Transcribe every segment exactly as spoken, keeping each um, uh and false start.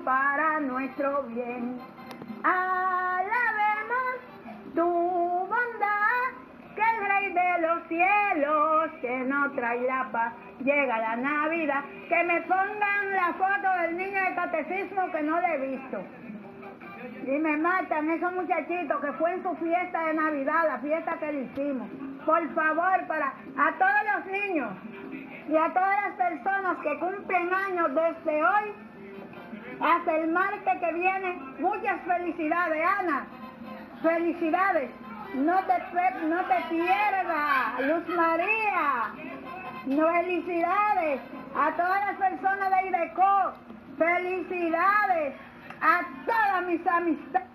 para nuestro bien. Alabemos tu bondad, que el Rey de los cielos, que no trae la paz, llega la Navidad. Que me pongan la foto del niño de catecismo que no le he visto. Y me matan esos muchachitos que fue en su fiesta de Navidad, la fiesta que le hicimos. Por favor, para a todos los niños y a todas las personas que cumplen años desde hoy hasta el martes que viene, muchas felicidades, Ana. Felicidades. No te, no te pierdas, Luz María. No, felicidades a todas las personas de IDECO. Felicidades a todas mis amistades.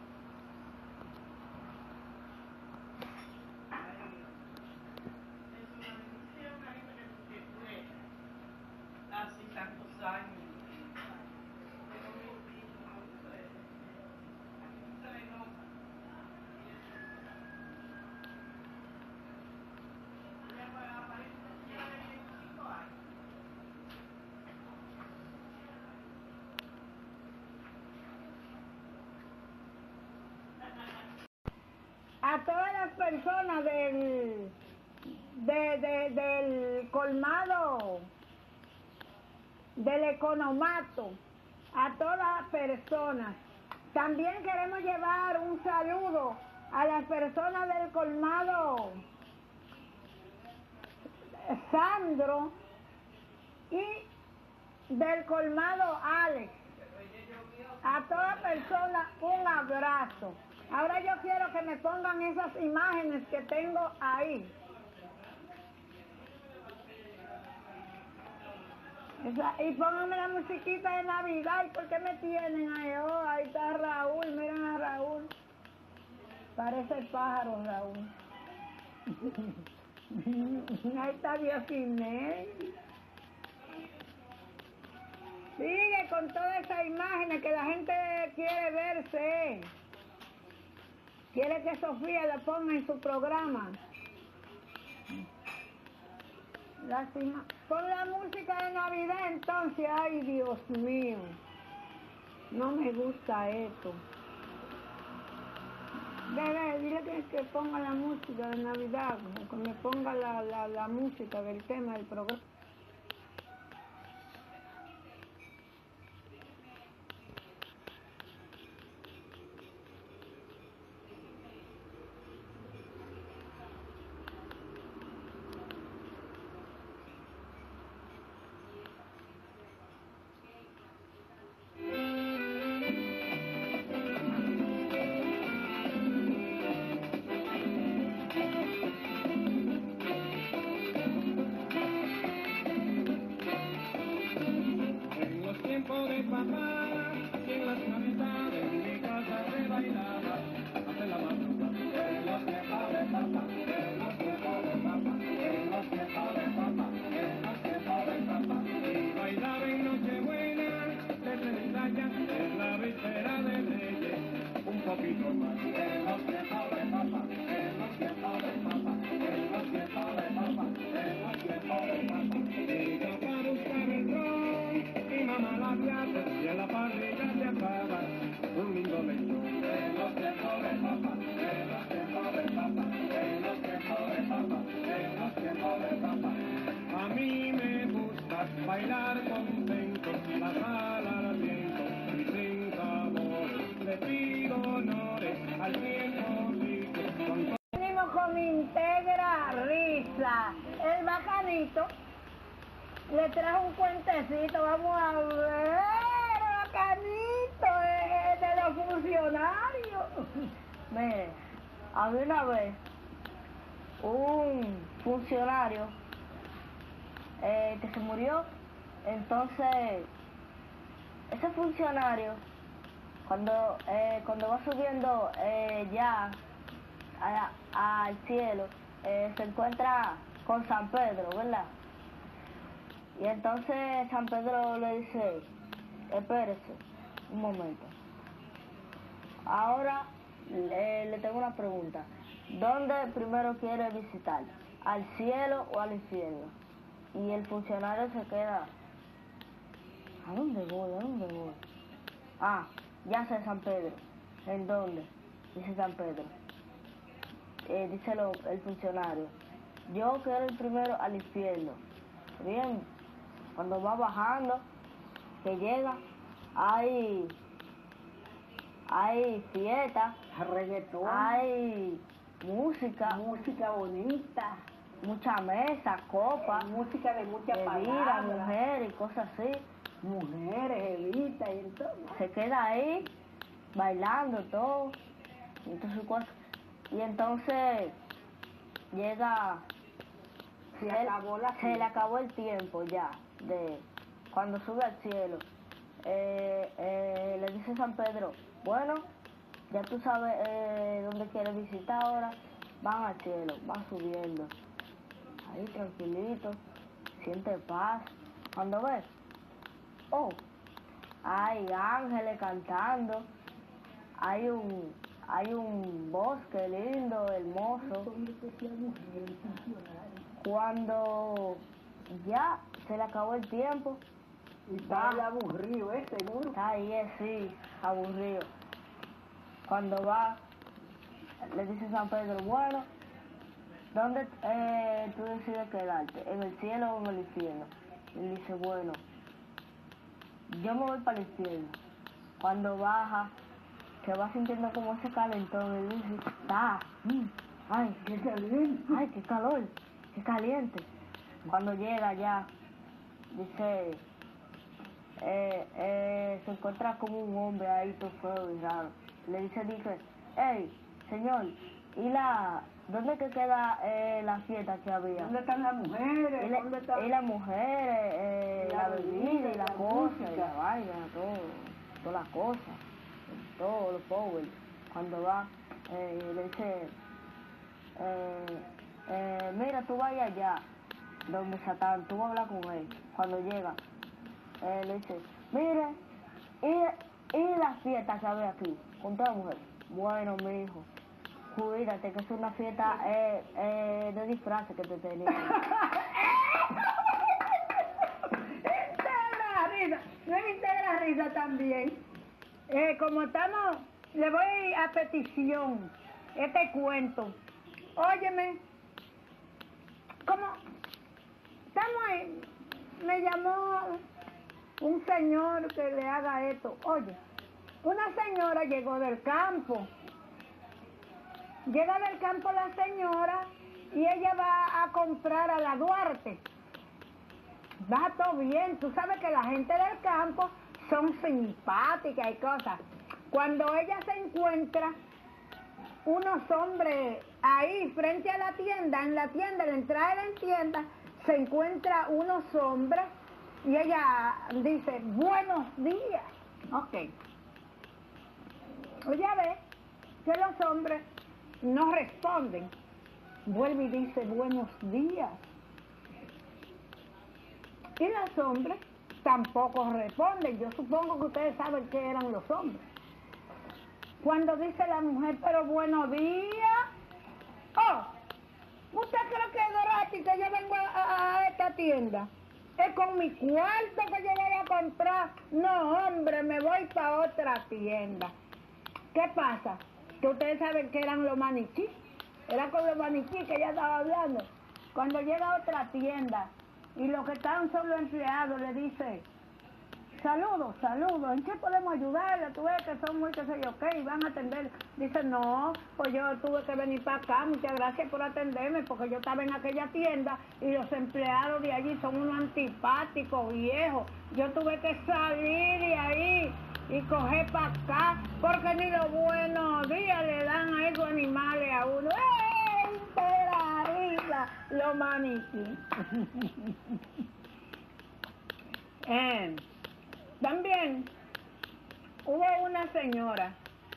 A todas las personas del, de, de, del colmado, del economato, a todas las personas. También queremos llevar un saludo a las personas del colmado Sandro y del colmado Alex. A toda persona un abrazo. Ahora yo quiero que me pongan esas imágenes que tengo ahí. Esa, y pónganme la musiquita de Navidad. ¿Y por qué me tienen ahí? Oh, ahí está Raúl, miren a Raúl. Parece pájaro, Raúl. Ahí está Diosiné. Sigue con todas esas imágenes que la gente quiere verse. Quiere que Sofía la ponga en su programa. Lástima. Pon la música de Navidad entonces. Ay, Dios mío. No me gusta esto. Bebé, dile que, que ponga la música de Navidad. Que me ponga la, la, la música del tema del programa. Bailar contento, pasar al viento y sin sabores, le pido honores al tiempo rico. Venimos con Integra Risa, el bacanito le trajo un cuentecito, vamos a ver, bacanito, es de los funcionarios. Mire, había una vez un funcionario eh, que se murió. Entonces ese funcionario cuando eh, cuando va subiendo eh, ya al cielo eh, se encuentra con San Pedro, ¿verdad? Y entonces San Pedro le dice: espérese un momento, ahora le, le tengo una pregunta, ¿dónde primero quiere visitar? ¿Al cielo o al infierno? Y el funcionario se queda: ¿a dónde voy? ¿A dónde voy? Ah, ya sé San Pedro. ¿En dónde? Dice San Pedro. Eh, dice lo, el funcionario. Yo quiero ir primero al infierno. Bien, cuando va bajando, que llega, hay, hay fiesta, Reggaetón. hay música, Música bonita. mucha mesa, copa, Música de mucha bebida, palabra. mujer y cosas así. Mujeres, evitas y entonces. Se queda ahí bailando todo, y todas sus cosas. Y entonces llega, Se él- acabó la se le fiesta. acabó el tiempo ya de cuando sube al cielo. Eh, eh, le dice San Pedro, bueno, ya tú sabes eh, dónde quieres visitar ahora, van al cielo, van subiendo, ahí tranquilito, siente paz. Cuando ves, oh, hay ángeles cantando, hay un hay un bosque lindo, hermoso. Cuando ya se le acabó el tiempo, Y está el aburrido, ¿eh? Seguro. está ahí sí, aburrido. Cuando va, le dice San Pedro, bueno, ¿dónde eh, tú decides quedarte? ¿En el cielo o en el infierno? Y él dice, bueno, yo me voy para el infierno. Cuando baja, se va sintiendo como ese calentón, y dice, está, mm, ay, Qué caliente. ay, qué calor, qué caliente. Cuando llega ya, dice, eh, eh, se encuentra como un hombre ahí todo feo y raro. Le dice, dice, hey, señor, ¿y la, dónde que queda eh, la fiesta que había? ¿Dónde están las mujeres? Y, le- ¿Dónde están? y las mujeres, eh, Y la, la bebida bebida, y la, la cosa, música. y la vaina, todo, todas las cosas, todo lo power. Cuando va, eh, le dice, eh, eh, mira, tú vayas allá, donde Satán, tú vas a hablar con él. Cuando llega, eh, le dice, mire, y, y la fiesta que había aquí, con toda mujer. Bueno, mi hijo, cuídate, que es una fiesta eh, eh, de disfraces que te tenía. Integra la risa. Me integra la risa también. Eh, como estamos, le voy a petición este cuento. Óyeme, como estamos ahí, me llamó un señor que le haga esto. Oye, una señora llegó del campo. Llega del campo la señora y ella va a comprar a la Duarte. Va todo bien, tú sabes que la gente del campo son simpáticas y cosas. Cuando ella se encuentra unos hombres ahí frente a la tienda, en la tienda, en la entrada de la tienda, se encuentra unos hombres y ella dice, buenos días. Ok. Ella ve que los hombres no responden. Vuelve y dice, buenos días. Y los hombres tampoco responden. Yo supongo que ustedes saben que eran los hombres. Cuando dice la mujer, pero buenos días. Oh, ¿usted cree que es gratis que yo vengo a, a- a esta tienda? Es con mi cuarto que yo voy a comprar. No, hombre, me voy para otra tienda. ¿Qué pasa? Que ustedes saben que eran los maniquí. Era con los maniquí que ella estaba hablando. Cuando llega a otra tienda y los que estaban son los empleados, le dice, saludos, saludos, ¿en qué podemos ayudarle? Tú ves que son muy que sé yo qué y van a atender. Dice, no, pues yo tuve que venir para acá, muchas gracias por atenderme, porque yo estaba en aquella tienda y los empleados de allí son unos antipáticos, viejos. Yo tuve que salir de ahí y coger para acá, porque ni los buenos días le dan a esos animales a uno. ¡Ey! ¡Espera, risa! Los maniquí. eh, también hubo una señora.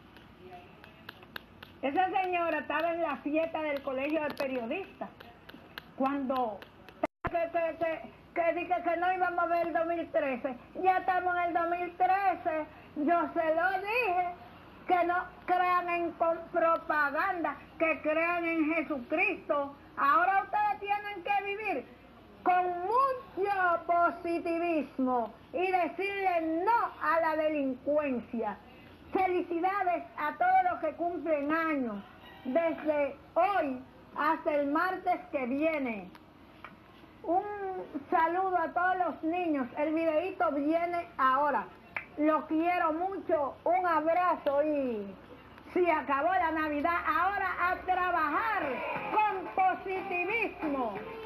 Esa señora estaba en la fiesta del colegio de periodistas. Cuando que, que, que, que dije que no íbamos a ver el dos mil trece. Ya estamos en el dos mil trece. Yo se lo dije. Que no crean en con- propaganda, que crean en Jesucristo. Ahora ustedes tienen que vivir con mucho positivismo y decirle no a la delincuencia. Felicidades a todos los que cumplen años, desde hoy hasta el martes que viene. Un saludo a todos los niños. El videíto viene ahora. Lo quiero mucho. Un abrazo y si acabó la Navidad, ahora a trabajar con positivismo.